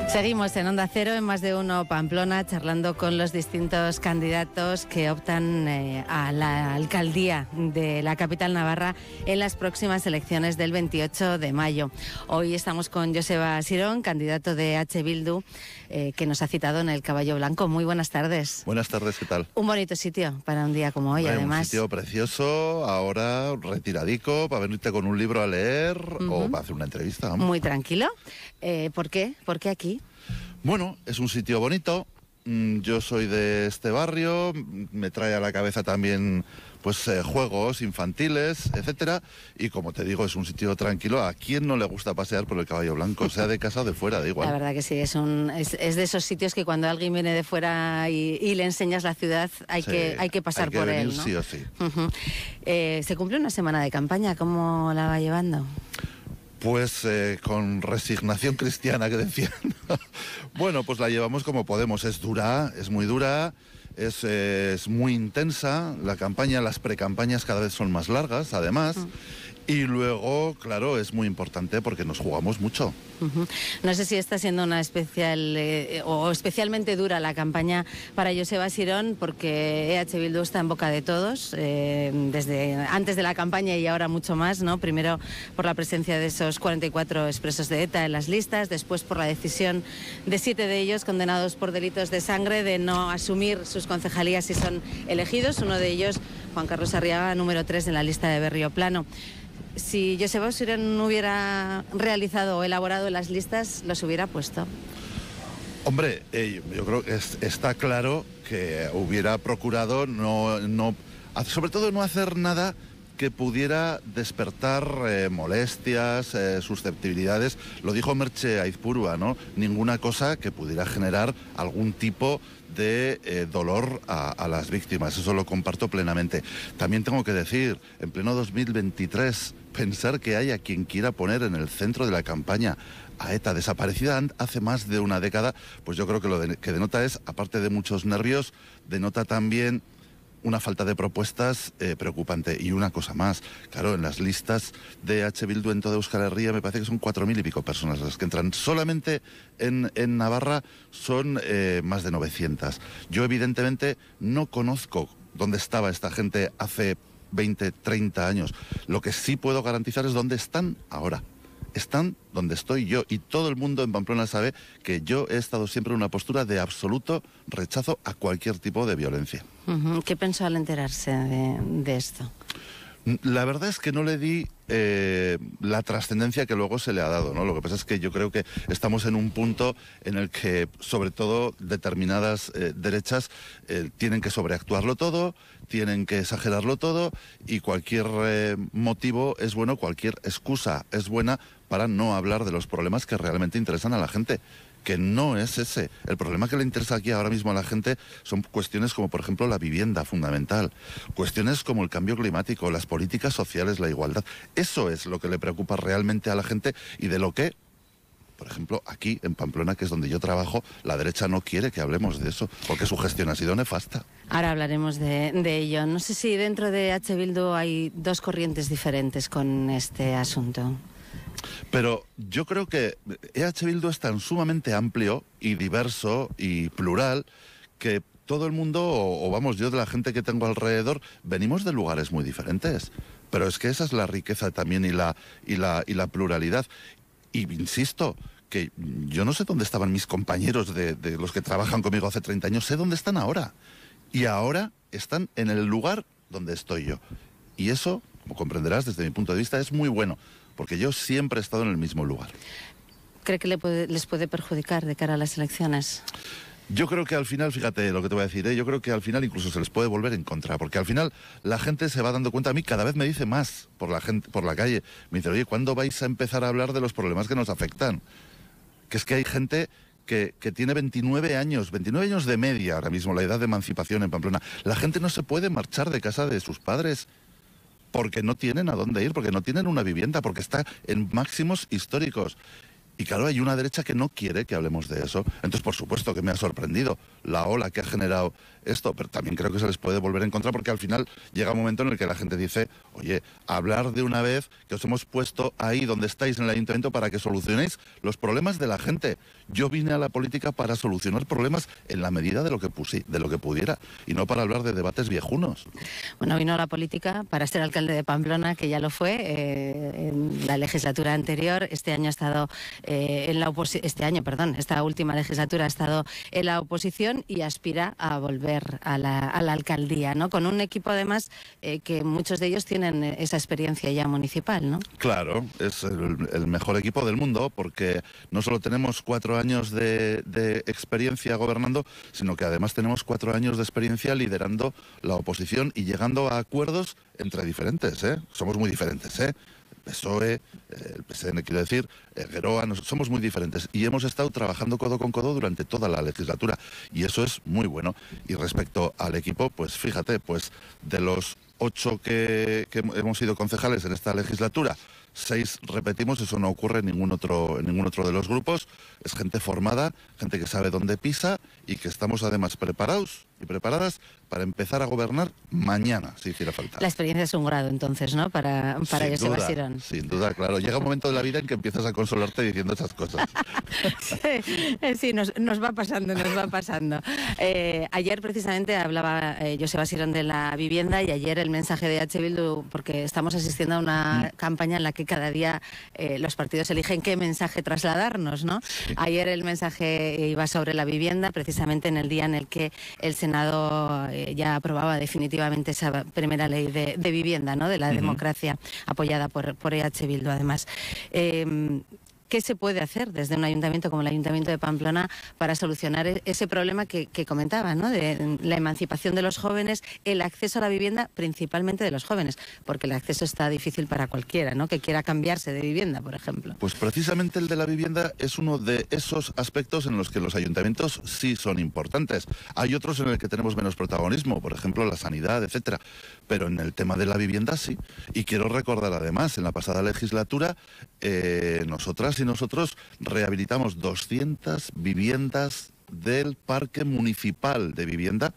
Seguimos en Onda Cero, en Más de Uno Pamplona, charlando con los distintos candidatos que optan a la alcaldía de la capital navarra en las próximas elecciones del 28 de mayo. Hoy estamos con Joseba Sirón, candidato de H. Bildu, que nos ha citado en el Caballo Blanco. Muy buenas tardes. Buenas tardes, ¿qué tal? Un bonito sitio para un día como hoy, además. Un sitio precioso, ahora retiradico, para venirte con un libro a leer o para hacer una entrevista. Vamos. Muy tranquilo. ¿Por qué? ¿Por qué aquí? Bueno, es un sitio bonito. Yo soy de este barrio, me trae a la cabeza también pues juegos infantiles, etcétera, y como te digo, es un sitio tranquilo. ¿A quién no le gusta pasear por el Caballo Blanco? Sea de casa o de fuera, da igual. La verdad que sí, es de esos sitios que cuando alguien viene de fuera y le enseñas la ciudad hay que pasar por él, ¿no? Sí o sí. Se cumple una semana de campaña, ¿cómo la va llevando? Pues con resignación cristiana, que decían. Bueno, pues la llevamos como podemos. Es dura, es muy dura, es muy intensa. La campaña, las precampañas cada vez son más largas, además. Y luego, claro, es muy importante porque nos jugamos mucho. No sé si está siendo una especialmente dura la campaña para Joseba Sirón, porque EH Bildu está en boca de todos, desde antes de la campaña y ahora mucho más, ¿no? Primero por la presencia de esos 44 expresos de ETA en las listas, después por la decisión de 7 de ellos condenados por delitos de sangre de no asumir sus concejalías si son elegidos. Uno de ellos, Juan Carlos Arriaga, número 3 en la lista de Berrioplano. Si Joseba Sirón no hubiera realizado o elaborado las listas, los hubiera puesto. Hombre, yo creo que está claro que hubiera procurado sobre todo no hacer nada que pudiera despertar molestias, susceptibilidades. Lo dijo Merche Aizpurua, ¿no? Ninguna cosa que pudiera generar algún tipo de dolor a las víctimas. Eso lo comparto plenamente. También tengo que decir, en pleno 2023, pensar que haya quien quiera poner en el centro de la campaña a ETA, desaparecida hace más de una década, pues yo creo que lo que denota es, aparte de muchos nervios, denota también una falta de propuestas preocupante. Y una cosa más, claro, en las listas de H. Bildu en toda Euskal Herria me parece que son 4.000 y pico personas las que entran. Solamente en Navarra son más de 900. Yo evidentemente no conozco dónde estaba esta gente hace 20, 30 años. Lo que sí puedo garantizar es dónde están ahora. Están donde estoy yo, y todo el mundo en Pamplona sabe que yo he estado siempre en una postura de absoluto rechazo a cualquier tipo de violencia. ¿Qué pensó al enterarse de esto? La verdad es que no le di la trascendencia que luego se le ha dado, ¿no? Lo que pasa es que yo creo que estamos en un punto en el que, sobre todo, determinadas derechas tienen que sobreactuarlo todo, tienen que exagerarlo todo, y cualquier motivo es bueno, cualquier excusa es buena para no hablar de los problemas que realmente interesan a la gente, que no es ese. El problema que le interesa aquí ahora mismo a la gente son cuestiones como, por ejemplo, la vivienda fundamental, cuestiones como el cambio climático, las políticas sociales, la igualdad. Eso es lo que le preocupa realmente a la gente, y de lo que, por ejemplo, aquí en Pamplona, que es donde yo trabajo, la derecha no quiere que hablemos de eso, porque su gestión ha sido nefasta. Ahora hablaremos de ello. No sé si dentro de H. Bildu hay dos corrientes diferentes con este asunto. Pero yo creo que EH Bildu es tan sumamente amplio y diverso y plural que todo el mundo, o vamos, yo de la gente que tengo alrededor, venimos de lugares muy diferentes. Pero es que esa es la riqueza también y la pluralidad. Y insisto, que yo no sé dónde estaban mis compañeros de los que trabajan conmigo hace 30 años, sé dónde están ahora. Y ahora están en el lugar donde estoy yo. Y eso, como comprenderás, desde mi punto de vista, es muy bueno, porque yo siempre he estado en el mismo lugar. ¿Cree que les puede perjudicar de cara a las elecciones? Yo creo que al final, fíjate lo que te voy a decir, yo creo que al final incluso se les puede volver en contra, porque al final la gente se va dando cuenta. A mí cada vez me dice más por la calle, me dice, oye, ¿cuándo vais a empezar a hablar de los problemas que nos afectan? Que es que hay gente que tiene 29 años de media ahora mismo, la edad de emancipación en Pamplona. La gente no se puede marchar de casa de sus padres porque no tienen a dónde ir, porque no tienen una vivienda, porque está en máximos históricos. Y claro, hay una derecha que no quiere que hablemos de eso. Entonces, por supuesto que me ha sorprendido la ola que ha generado esto, pero también creo que se les puede volver en contra porque al final llega un momento en el que la gente dice, oye, hablar de una vez que os hemos puesto ahí donde estáis en el ayuntamiento para que solucionéis los problemas de la gente. Yo vine a la política para solucionar problemas en la medida de lo que pudiera y no para hablar de debates viejunos. Bueno, vino a la política para ser alcalde de Pamplona, que ya lo fue en la legislatura anterior. Este año ha estado esta última legislatura ha estado en la oposición y aspira a volver a la alcaldía, ¿no? Con un equipo además que muchos de ellos tienen esa experiencia ya municipal, ¿no? Claro, es el mejor equipo del mundo porque no solo tenemos 4 años de experiencia gobernando, sino que además tenemos 4 años de experiencia liderando la oposición y llegando a acuerdos entre diferentes, ¿eh? Somos muy diferentes, ¿eh? PSOE, el PSN, quiero decir, Geroa, somos muy diferentes y hemos estado trabajando codo con codo durante toda la legislatura y eso es muy bueno. Y respecto al equipo, pues fíjate, pues de los 8 que hemos sido concejales en esta legislatura, 6 repetimos, eso no ocurre en ningún otro de los grupos. Es gente formada, gente que sabe dónde pisa y que estamos además preparados y preparadas para empezar a gobernar mañana, si hiciera falta. La experiencia es un grado, entonces, ¿no? Para Joseba Sirón. Sin duda, claro. Llega un momento de la vida en que empiezas a consolarte diciendo esas cosas. Sí, nos va pasando, nos va pasando. Ayer precisamente hablaba Joseba Sirón de la vivienda y ayer el mensaje de H. Bildu, porque estamos asistiendo a una campaña en la que cada día los partidos eligen qué mensaje trasladarnos, ¿no? Sí. Ayer el mensaje iba sobre la vivienda, precisamente en el día en el que el Senado ya aprobaba definitivamente esa primera ley de vivienda, ¿no? De la democracia, apoyada por EH Bildu, además. ¿Qué se puede hacer desde un ayuntamiento como el Ayuntamiento de Pamplona para solucionar ese problema que comentaba, ¿no? De la emancipación de los jóvenes, el acceso a la vivienda, principalmente de los jóvenes, porque el acceso está difícil para cualquiera, ¿no? Que quiera cambiarse de vivienda, por ejemplo. Pues precisamente el de la vivienda es uno de esos aspectos en los que los ayuntamientos sí son importantes. Hay otros en el que tenemos menos protagonismo, por ejemplo la sanidad, etcétera. Pero en el tema de la vivienda sí. Y quiero recordar además, en la pasada legislatura, nosotras y nosotros rehabilitamos 200 viviendas del parque municipal de vivienda,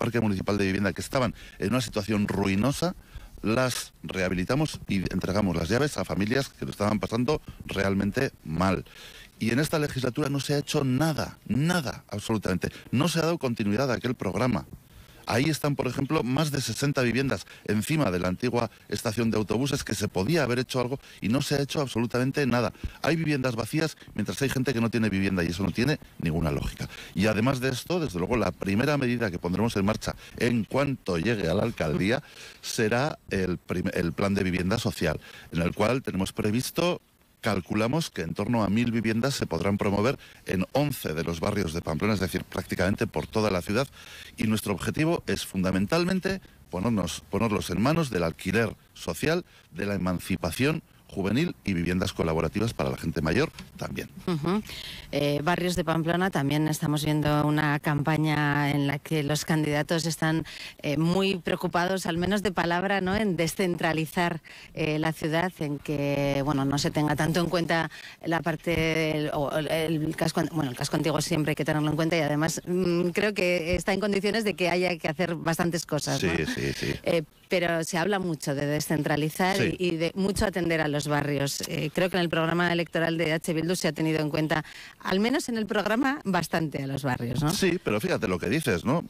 que estaban en una situación ruinosa. Las rehabilitamos y entregamos las llaves a familias que lo estaban pasando realmente mal. Y en esta legislatura no se ha hecho nada, absolutamente. No se ha dado continuidad a aquel programa. Ahí están, por ejemplo, más de 60 viviendas encima de la antigua estación de autobuses que se podía haber hecho algo y no se ha hecho absolutamente nada. Hay viviendas vacías mientras hay gente que no tiene vivienda y eso no tiene ninguna lógica. Y además de esto, desde luego, la primera medida que pondremos en marcha en cuanto llegue a la alcaldía será el plan de vivienda social, en el cual tenemos previsto... Calculamos que en torno a 1.000 viviendas se podrán promover en 11 de los barrios de Pamplona, es decir, prácticamente por toda la ciudad. Y nuestro objetivo es fundamentalmente ponerlos en manos del alquiler social, de la emancipación juvenil y viviendas colaborativas para la gente mayor también. Barrios de Pamplona, también estamos viendo una campaña en la que los candidatos están muy preocupados, al menos de palabra, ¿no? En descentralizar la ciudad, en que no se tenga tanto en cuenta la parte el casco antiguo siempre hay que tenerlo en cuenta y además creo que está en condiciones de que haya que hacer bastantes cosas, ¿no? Sí. Pero se habla mucho de descentralizar y de mucho atender a los barrios. Creo que en el programa electoral de H. Bildu se ha tenido en cuenta, al menos en el programa, bastante a los barrios, ¿no? Sí, pero fíjate lo que dices, ¿no?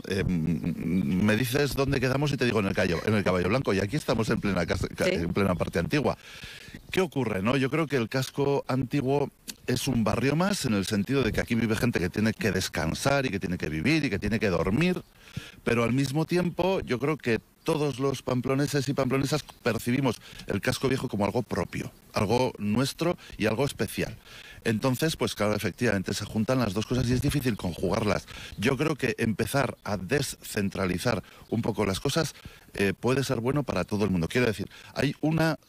Me dices dónde quedamos y te digo en el Caballo Blanco, y aquí estamos en plena parte antigua. ¿Qué ocurre, no? Yo creo que el casco antiguo es un barrio más, en el sentido de que aquí vive gente que tiene que descansar y que tiene que vivir y que tiene que dormir, pero al mismo tiempo yo creo que todos los pamploneses y pamplonesas percibimos el casco viejo como algo propio, algo nuestro y algo especial. Entonces, pues claro, efectivamente se juntan las dos cosas y es difícil conjugarlas. Yo creo que empezar a descentralizar un poco las cosas puede ser bueno para todo el mundo. Quiero decir, hay una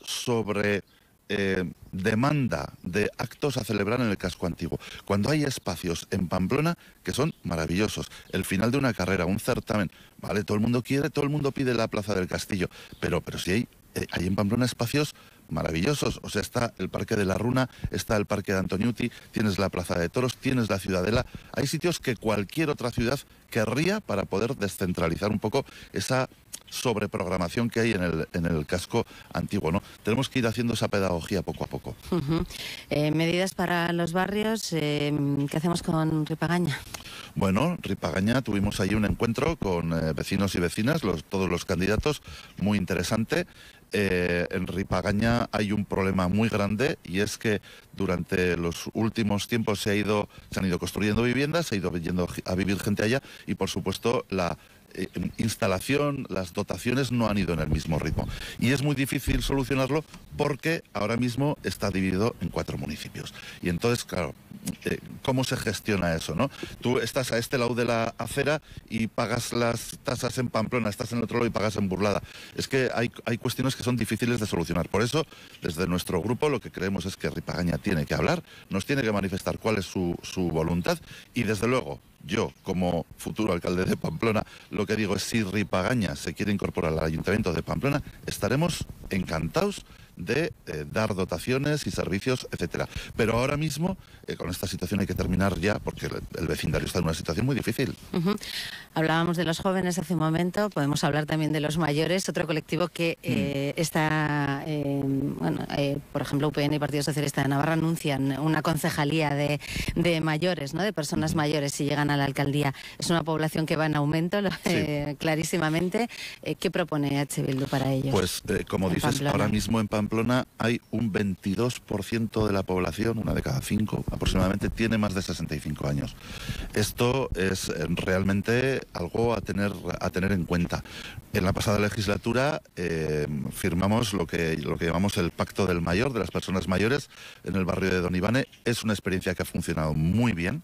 demanda de actos a celebrar en el casco antiguo. Cuando hay espacios en Pamplona que son maravillosos, el final de una carrera, un certamen, vale, todo el mundo quiere, todo el mundo pide la Plaza del Castillo, pero si hay en Pamplona espacios maravillosos. O sea, está el Parque de la Runa, está el Parque de Antoniuti, tienes la Plaza de Toros, tienes la Ciudadela. Hay sitios que cualquier otra ciudad querría para poder descentralizar un poco esa sobreprogramación que hay en el casco antiguo, ¿no? Tenemos que ir haciendo esa pedagogía poco a poco. Medidas para los barrios, ¿qué hacemos con Ripagaña? Bueno, Ripagaña, tuvimos ahí un encuentro con vecinos y vecinas, todos los candidatos, muy interesante. En Ripagaña hay un problema muy grande, y es que durante los últimos tiempos se han ido construyendo viviendas, se ha ido yendo a vivir gente allá, y por supuesto la instalación, las dotaciones no han ido en el mismo ritmo. Y es muy difícil solucionarlo porque ahora mismo está dividido en 4 municipios. Y entonces, claro, ¿cómo se gestiona eso, no? Tú estás a este lado de la acera y pagas las tasas en Pamplona, estás en el otro lado y pagas en Burlada. Es que hay cuestiones que son difíciles de solucionar. Por eso, desde nuestro grupo, lo que creemos es que Ripagaña tiene que hablar, nos tiene que manifestar cuál es su voluntad, y desde luego, yo, como futuro alcalde de Pamplona, lo que digo es, si Ripagaña se quiere incorporar al Ayuntamiento de Pamplona, estaremos encantados de dar dotaciones y servicios, etcétera. Pero ahora mismo, con esta situación hay que terminar ya, porque el vecindario está en una situación muy difícil. Hablábamos de los jóvenes hace un momento, podemos hablar también de los mayores, otro colectivo que está, por ejemplo, UPN y Partido Socialista de Navarra anuncian una concejalía de mayores, ¿no? De personas mayores, si llegan a la alcaldía. Es una población que va en aumento, clarísimamente. ¿Qué propone H. Bildu para ellos? Pues, como dices, Pamplona. Ahora mismo en Pamplona hay un 22% de la población, una de cada 5 aproximadamente, tiene más de 65 años. Esto es realmente algo a tener en cuenta. En la pasada legislatura firmamos lo que llamamos el Pacto del Mayor, de las personas mayores, en el barrio de Don Ivane. Es una experiencia que ha funcionado muy bien,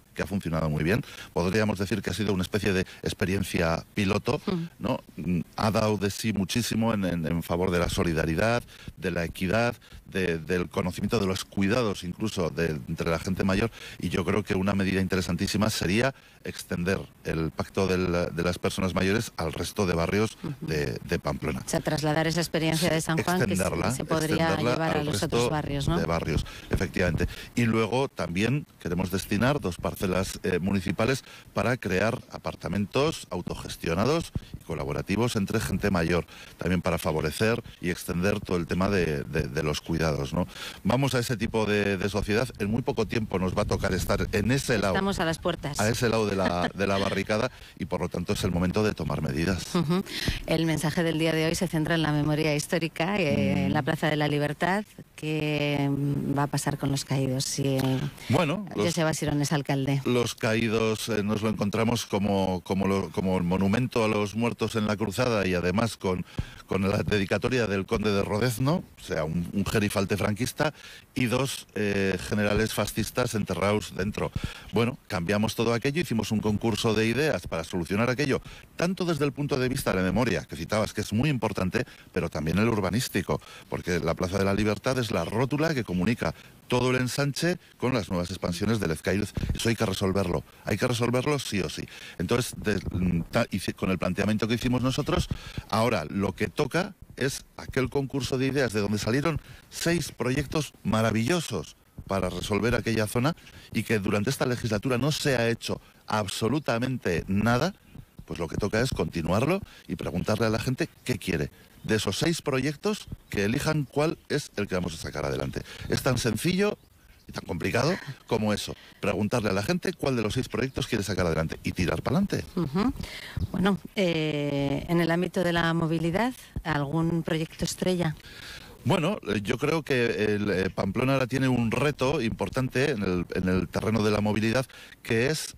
Podríamos decir que ha sido una especie de experiencia piloto, ¿no? Ha dado de sí muchísimo en favor de la solidaridad, de la equidad, del conocimiento de los cuidados incluso entre la gente mayor, y yo creo que una medida interesantísima sería extender el Pacto de las personas mayores al resto de barrios de Pamplona. O sea, trasladar esa experiencia de San Juan que se podría llevar a los otros barrios, ¿no? De barrios, efectivamente. Y luego también queremos destinar 2 parcelas municipales para crear apartamentos autogestionados y colaborativos entre gente mayor, también para favorecer y extender todo el tema de los cuidados, ¿no? Vamos a ese tipo de sociedad. En muy poco tiempo nos va a tocar estar en ese lado. Estamos a las puertas. A ese lado de la barricada, y por lo tanto es el momento de tomar medidas. El mensaje del día de hoy se centra en la memoria histórica, en la Plaza de la Libertad. ¿Qué va a pasar con los caídos si Joseba Sirón es alcalde? Los caídos nos lo encontramos como el monumento a los muertos en la cruzada, y además con la dedicatoria del conde de Rodezno, o sea, un gerifalte franquista, y 2 generales fascistas enterrados dentro. Bueno, cambiamos todo aquello, hicimos un concurso de ideas para solucionar aquello, tanto desde el punto de vista de la memoria, que citabas, que es muy importante, pero también el urbanístico, porque la Plaza de la Libertad es la rótula que comunica todo el ensanche con las nuevas expansiones del Ezcaíz. Eso hay que resolverlo sí o sí. Entonces, con el planteamiento que hicimos nosotros, ahora lo que toca es aquel concurso de ideas de donde salieron 6 proyectos maravillosos para resolver aquella zona, y que durante esta legislatura no se ha hecho absolutamente nada. Pues lo que toca es continuarlo y preguntarle a la gente qué quiere. De esos 6 proyectos, que elijan cuál es el que vamos a sacar adelante. Es tan sencillo y tan complicado como eso. Preguntarle a la gente cuál de los 6 proyectos quiere sacar adelante y tirar para adelante. Bueno, en el ámbito de la movilidad, ¿algún proyecto estrella? Bueno, yo creo que Pamplona ahora tiene un reto importante en el terreno de la movilidad, que es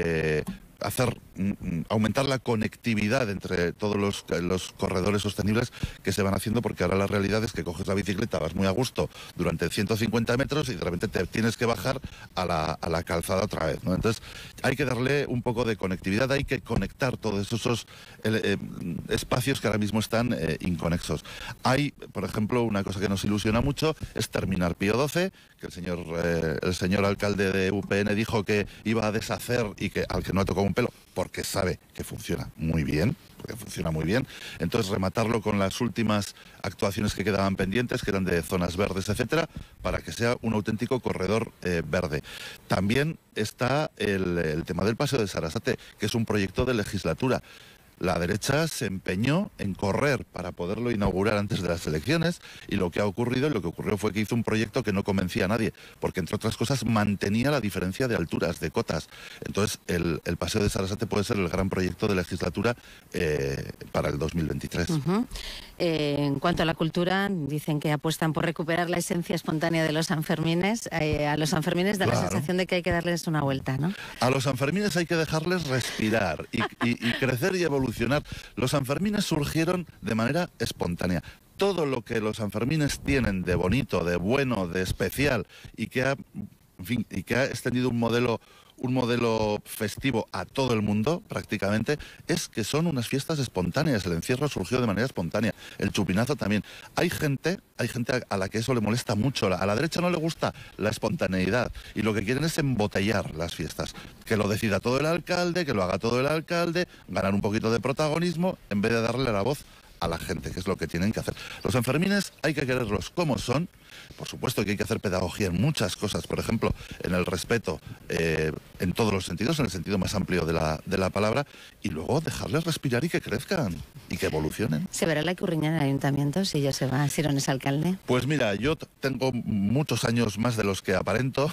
aumentar la conectividad entre todos los corredores sostenibles que se van haciendo, porque ahora la realidad es que coges la bicicleta, vas muy a gusto durante 150 metros y de repente te tienes que bajar a la calzada otra vez, ¿no? Entonces hay que darle un poco de conectividad, hay que conectar todos esos espacios que ahora mismo están inconexos. Hay, por ejemplo, una cosa que nos ilusiona mucho, es terminar Pío XII, que el señor alcalde de UPN dijo que iba a deshacer, y al que no ha tocado un pelo, porque sabe que funciona muy bien, porque que funciona muy bien. Entonces rematarlo con las últimas actuaciones que quedaban pendientes, que eran de zonas verdes, etcétera, para que sea un auténtico corredor verde. También está el tema del Paseo de Sarasate, que es un proyecto de legislatura. La derecha se empeñó en correr para poderlo inaugurar antes de las elecciones, y lo que ocurrió fue que hizo un proyecto que no convencía a nadie, porque entre otras cosas mantenía la diferencia de alturas, de cotas. Entonces el Paseo de Sarasate puede ser el gran proyecto de legislatura para el 2023. En cuanto a la cultura, dicen que apuestan por recuperar la esencia espontánea de los Sanfermines. A los Sanfermines da la sensación de que hay que darles una vuelta, ¿no? A los Sanfermines hay que dejarles respirar y crecer y evolucionar. Los Sanfermines surgieron de manera espontánea. Todo lo que los Sanfermines tienen de bonito, de bueno, de especial, y que ha extendido un modelo festivo a todo el mundo, prácticamente, es que son unas fiestas espontáneas. El encierro surgió de manera espontánea, el chupinazo también. Hay gente a la que eso le molesta mucho. A la derecha no le gusta la espontaneidad, y lo que quieren es embotellar las fiestas. Que lo decida todo el alcalde, que lo haga todo el alcalde, ganar un poquito de protagonismo, en vez de darle la voz a la gente, que es lo que tienen que hacer. Los Sanfermines hay que quererlos como son. Por supuesto que hay que hacer pedagogía en muchas cosas, por ejemplo, en el respeto, en todos los sentidos, en el sentido más amplio de la palabra, y luego dejarles respirar y que crezcan y que evolucionen. ¿Se verá la Ikurriña en el ayuntamiento si Joseba Sirón es alcalde? Pues mira, yo tengo muchos años más de los que aparento.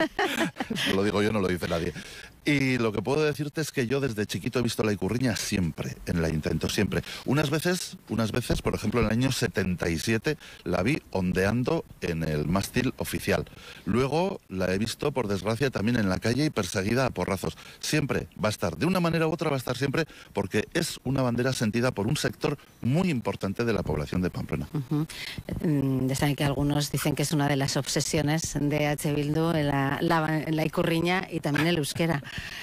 Lo digo yo, no lo dice nadie. Y lo que puedo decirte es que yo desde chiquito he visto la Ikurriña siempre, en el ayuntamiento, siempre. Unas veces, por ejemplo, en el año 77, la vi ondeando en el mástil oficial. Luego la he visto, por desgracia, también en la calle y perseguida a porrazos. Siempre va a estar, de una manera u otra va a estar siempre, porque es una bandera sentida por un sector muy importante de la población de Pamplona. Ya saben que algunos dicen que es una de las obsesiones de H. Bildu, la Ikurriña y también el euskera.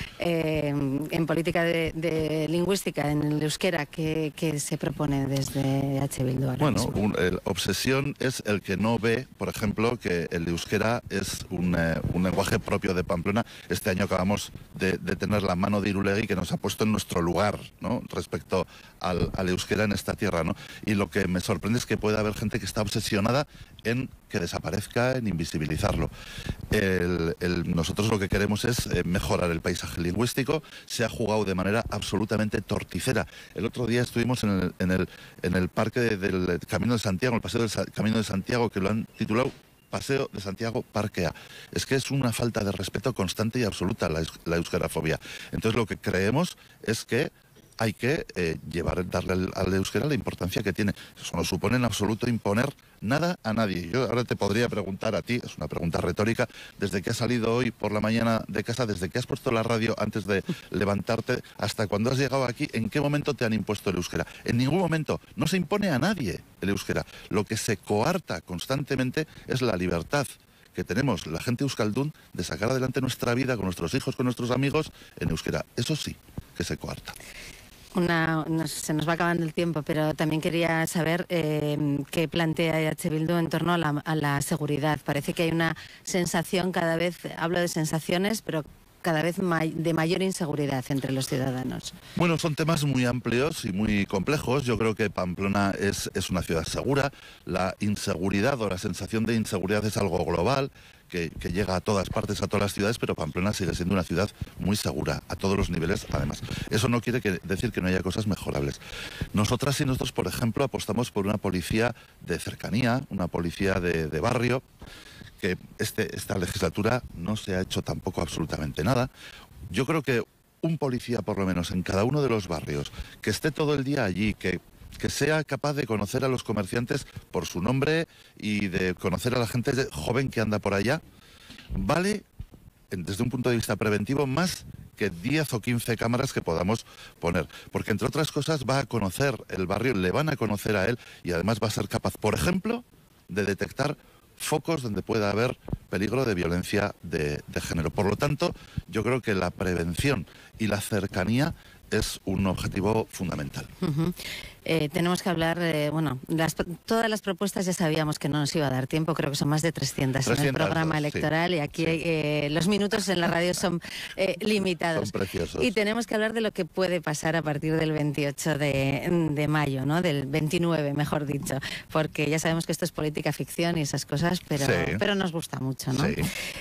En política de lingüística, en el euskera, ¿qué se propone desde H. Bildu ahora Bueno, mismo? obsesión es el que no ve, por ejemplo, que el euskera es un lenguaje propio de Pamplona. Este año acabamos de tener la mano de Irulegui, que nos ha puesto en nuestro lugar, ¿no?, respecto al euskera en esta tierra, ¿no? Y lo que me sorprende es que pueda haber gente que está obsesionada en que desaparezca, en invisibilizarlo. Nosotros lo que queremos es mejorar el paisaje lingüístico. Se ha jugado de manera absolutamente torticera. El otro día estuvimos en el parque del Camino de Santiago, el paseo del Camino de Santiago, que lo han titulado Paseo de Santiago Parquea. Es que es una falta de respeto constante y absoluta la euskerafobia. Entonces lo que creemos es que hay que darle al euskera la importancia que tiene. Eso no supone en absoluto imponer nada a nadie. Yo ahora te podría preguntar a ti, es una pregunta retórica, desde que has salido hoy por la mañana de casa, desde que has puesto la radio antes de levantarte, hasta cuando has llegado aquí, ¿en qué momento te han impuesto el euskera? En ningún momento. No se impone a nadie el euskera. Lo que se coarta constantemente es la libertad que tenemos la gente euskaldún de sacar adelante nuestra vida con nuestros hijos, con nuestros amigos, en euskera. Eso sí que se coarta. Se nos va acabando el tiempo, pero también quería saber qué plantea H. Bildu en torno a la seguridad. Parece que hay una sensación cada vez, hablo de sensaciones, pero cada vez de mayor inseguridad entre los ciudadanos. Bueno, son temas muy amplios y muy complejos. Yo creo que Pamplona es una ciudad segura. La inseguridad o la sensación de inseguridad es algo global, que llega a todas partes, a todas las ciudades, pero Pamplona sigue siendo una ciudad muy segura, a todos los niveles, además. Eso no quiere decir que no haya cosas mejorables. Nosotras y nosotros, por ejemplo, apostamos por una policía de cercanía, una policía de barrio, que esta legislatura no se ha hecho tampoco absolutamente nada. Yo creo que un policía, por lo menos, en cada uno de los barrios, que esté todo el día allí, que sea capaz de conocer a los comerciantes por su nombre y de conocer a la gente joven que anda por allá, vale, desde un punto de vista preventivo, más que 10 o 15 cámaras que podamos poner. Porque, entre otras cosas, va a conocer el barrio, le van a conocer a él, y además va a ser capaz, por ejemplo, de detectar focos donde pueda haber peligro de violencia de género. Por lo tanto, yo creo que la prevención y la cercanía es un objetivo fundamental. Tenemos que hablar, todas las propuestas ya sabíamos que no nos iba a dar tiempo, creo que son más de 300 en el programa electoral, sí. Y aquí los minutos en la radio son limitados. Son preciosos. Y tenemos que hablar de lo que puede pasar a partir del 28 de mayo, ¿no? Del 29, mejor dicho, porque ya sabemos que esto es política ficción y esas cosas, pero nos gusta mucho, ¿no? Sí.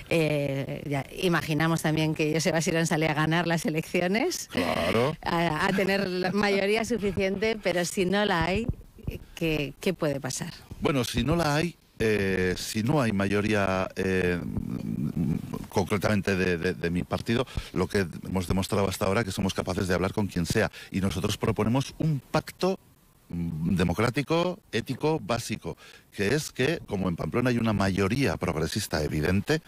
Ya imaginamos también que Joseba Sirón sale a ganar las elecciones, claro, a tener la mayoría suficiente, pero si no la hay, ¿qué puede pasar? Bueno, si no la hay, si no hay mayoría concretamente de mi partido, lo que hemos demostrado hasta ahora es que somos capaces de hablar con quien sea, y nosotros proponemos un pacto democrático, ético, básico, que es que, como en Pamplona hay una mayoría progresista evidente,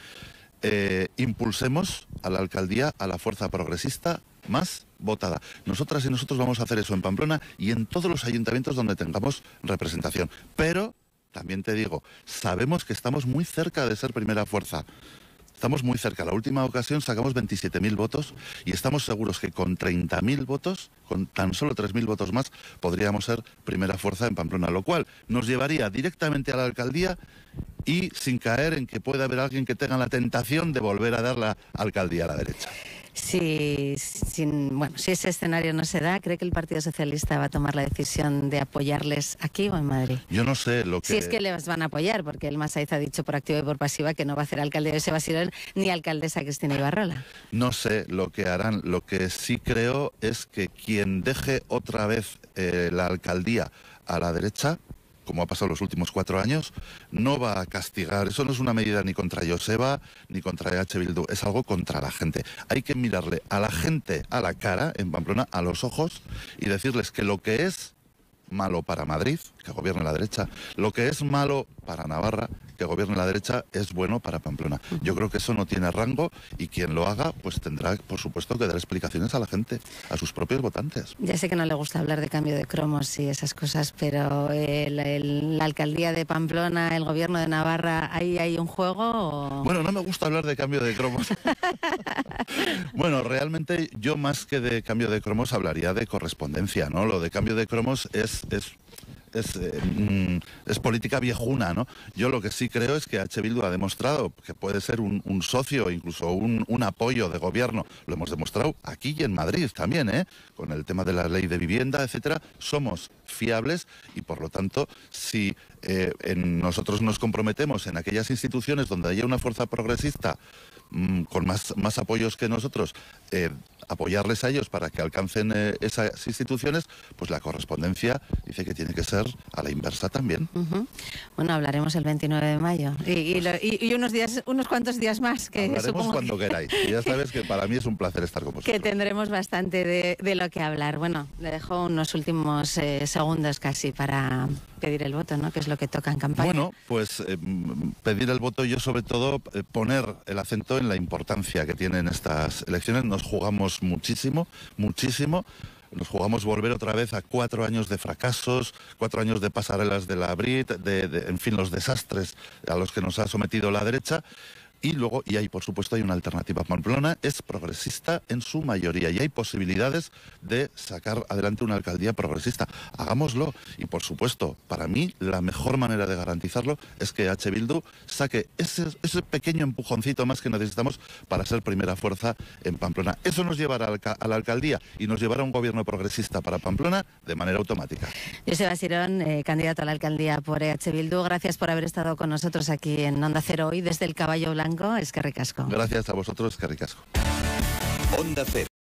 impulsemos a la alcaldía a la fuerza progresista más votada. Nosotras y nosotros vamos a hacer eso en Pamplona y en todos los ayuntamientos donde tengamos representación. Pero, también te digo, sabemos que estamos muy cerca de ser primera fuerza. Estamos muy cerca. La última ocasión sacamos 27.000 votos y estamos seguros que con 30.000 votos, con tan solo 3.000 votos más, podríamos ser primera fuerza en Pamplona, lo cual nos llevaría directamente a la alcaldía y sin caer en que pueda haber alguien que tenga la tentación de volver a dar la alcaldía a la derecha. Si ese escenario no se da, ¿cree que el Partido Socialista va a tomar la decisión de apoyarles aquí o en Madrid? Yo no sé lo que... Si es que les van a apoyar, porque el Masaiz ha dicho por activa y por pasiva que no va a hacer alcalde de Joseba Sirón ni alcaldesa Cristina Ibarrola. No sé lo que harán. Lo que sí creo es que quien deje otra vez la alcaldía a la derecha, como ha pasado los últimos 4 años, no va a castigar. Eso no es una medida ni contra Joseba ni contra EH Bildu, es algo contra la gente. Hay que mirarle a la gente a la cara, en Pamplona, a los ojos, y decirles que lo que es malo para Madrid, que gobierne la derecha, lo que es malo para Navarra, que gobierne la derecha, es bueno para Pamplona. Yo creo que eso no tiene rango y quien lo haga pues tendrá, por supuesto, que dar explicaciones a la gente, a sus propios votantes. Ya sé que no le gusta hablar de cambio de cromos y esas cosas, pero la alcaldía de Pamplona, el gobierno de Navarra, ¿ahí hay un juego? ¿O? Bueno, no me gusta hablar de cambio de cromos. Bueno, realmente yo más que de cambio de cromos hablaría de correspondencia, ¿no? Lo de cambio de cromos es política viejuna, ¿no? Yo lo que sí creo es que EH Bildu ha demostrado que puede ser un socio, incluso un apoyo de gobierno. Lo hemos demostrado aquí y en Madrid también, con el tema de la ley de vivienda, etcétera. Somos fiables y, por lo tanto, si nosotros nos comprometemos en aquellas instituciones donde haya una fuerza progresista con más apoyos que nosotros, apoyarles a ellos para que alcancen esas instituciones, pues la correspondencia dice que tiene que ser a la inversa también. Bueno, hablaremos el 29 de mayo y unos cuantos días más. Que hablaremos supongo cuando queráis. Y ya sabes que para mí es un placer estar con vosotros. Que tendremos bastante de lo que hablar. Bueno, le dejo unos últimos segundos casi para pedir el voto, ¿no? Que es lo que toca en campaña. Bueno, pues pedir el voto, yo sobre todo poner el acento en la importancia que tienen estas elecciones. Nos jugamos muchísimo, muchísimo. Nos jugamos volver otra vez a 4 años de fracasos, 4 años de pasarelas de la Brit, en fin, los desastres a los que nos ha sometido la derecha. Y luego, por supuesto, hay una alternativa. Pamplona es progresista en su mayoría y hay posibilidades de sacar adelante una alcaldía progresista. Hagámoslo. Y, por supuesto, para mí, la mejor manera de garantizarlo es que EH Bildu saque ese pequeño empujoncito más que necesitamos para ser primera fuerza en Pamplona. Eso nos llevará a la alcaldía y nos llevará a un gobierno progresista para Pamplona de manera automática. Joseba Sirón, candidato a la alcaldía por EH Bildu, gracias por haber estado con nosotros aquí en Onda Cero hoy desde el Caballo Blanco. Eskerrik asko. Gracias a vosotros, eskerrik asko. Onda Cero.